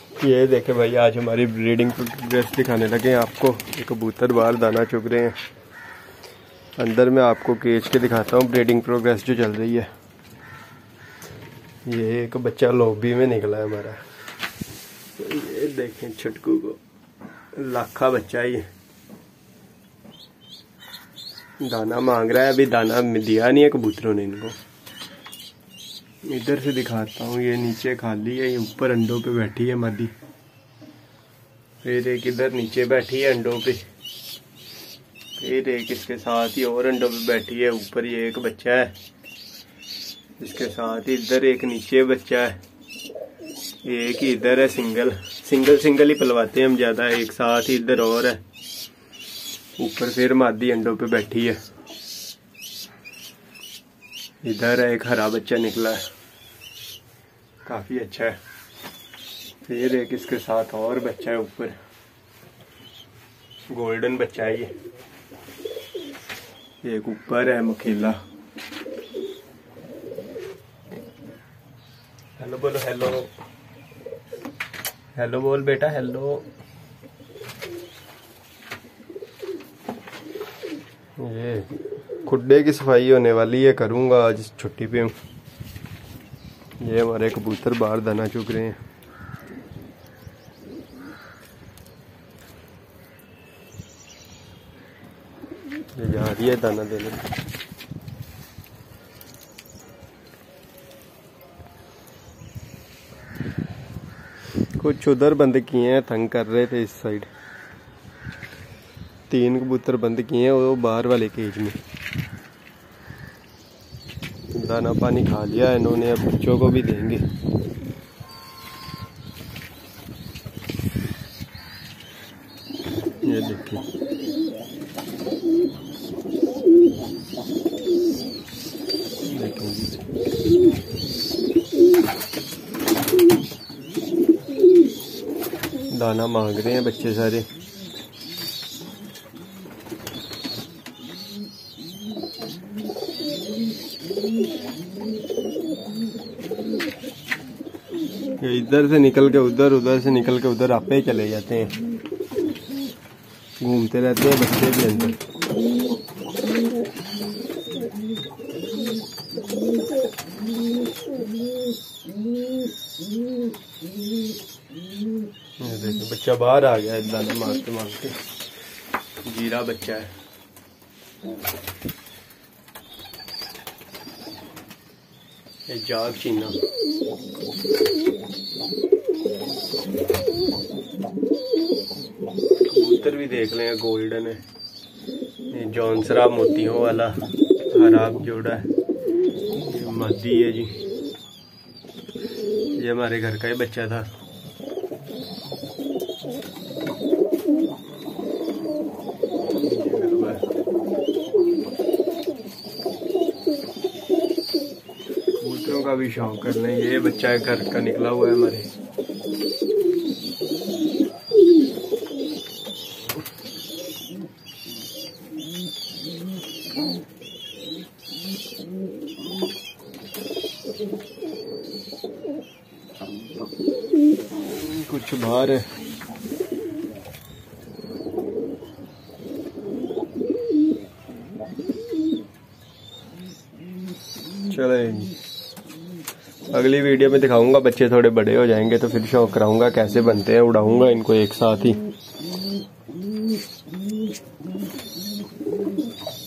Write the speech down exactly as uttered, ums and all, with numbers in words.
ये देखे भाई, आज हमारी ब्रीडिंग प्रोग्रेस दिखाने लगे हैं आपको। ये कबूतर बाहर दाना चुग रहे हैं। अंदर मैं आपको केज के दिखाता हूँ ब्रीडिंग प्रोग्रेस जो चल रही है। ये एक बच्चा लॉबी में निकला है हमारा। ये देखें छटकू को, लाखा बच्चा ही दाना मांग रहा है। अभी दाना दिया नहीं है कबूतरों ने इनको। इधर से दिखाता हूँ, ये नीचे खाली है, ये ऊपर अंडों पे बैठी है मादी। फिर एक इधर नीचे बैठी है अंडों पे, फिर एक इसके साथ ही और अंडों पे बैठी है। ऊपर ये एक बच्चा है, इसके साथ ही इधर एक नीचे बच्चा है, एक ही इधर है। सिंगल सिंगल सिंगल ही पलवाते हैं हम ज्यादा। एक साथ ही इधर और है, ऊपर फिर मादी अंडों पे बैठी है। इधर है एक हरा बच्चा निकला है, काफी अच्छा है। फिर एक इसके साथ और बच्चा है ऊपर, गोल्डन बच्चा है ये। एक ऊपर है मखेला। हेलो बोलो, हेलो हेलो बोल बेटा, हेलो। ये खुड्डे की सफाई होने वाली है, करूंगा आज छुट्टी पे हूँ। ये हमारे कबूतर बाहर दाना चुग रहे हैं। ये जा रही है दाना देने। कुछ उधर बंद किए हैं, तंग कर रहे थे इस साइड। तीन कबूतर बंद किए हैं वो बाहर वाले केज में। दाना पानी खा लिया इन्होंने, अब बच्चों को भी देंगे। ये देखिए, देखिए दाना मांग रहे हैं बच्चे सारे। इधर से निकल के उधर, उधर से निकल के उधर आपे ही चले जाते हैं। घूमते रहते हैं बच्चे भी अंदर। देखो बच्चा बाहर आ गया है दाना मारते मारते। जीरा बच्चा है। ये जाग चीना। कबूतर भी देख लें, गोल्डन है। ये जॉनसरा मोतियों वाला हरा जोड़ा है। ये मादी है जी। ये हमारे घर का ही बच्चा था। कबूतरों का भी शौक कर लें। ये बच्चा है घर का निकला हुआ है हमारे। कुछ बाहर है। चले, अगली वीडियो में दिखाऊंगा। बच्चे थोड़े बड़े हो जाएंगे तो फिर शौक कराऊंगा कैसे बनते हैं। उड़ाऊंगा इनको एक साथ ही।